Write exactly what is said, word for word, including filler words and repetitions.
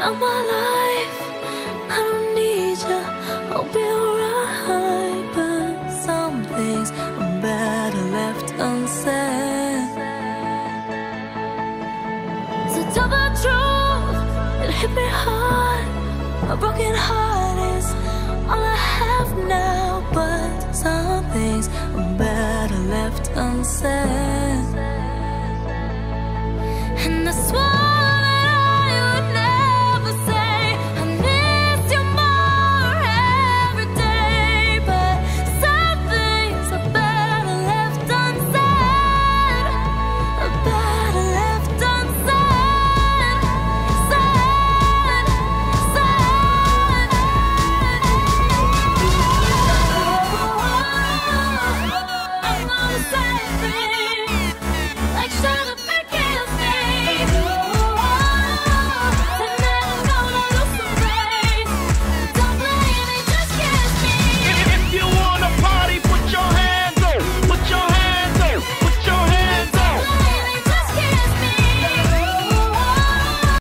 of my life. I don't need you, I'll be alright. But some things are better left unsaid. So tell the truth, it hit me hard. A broken heart is all I have now. But some things are better left unsaid. And I swear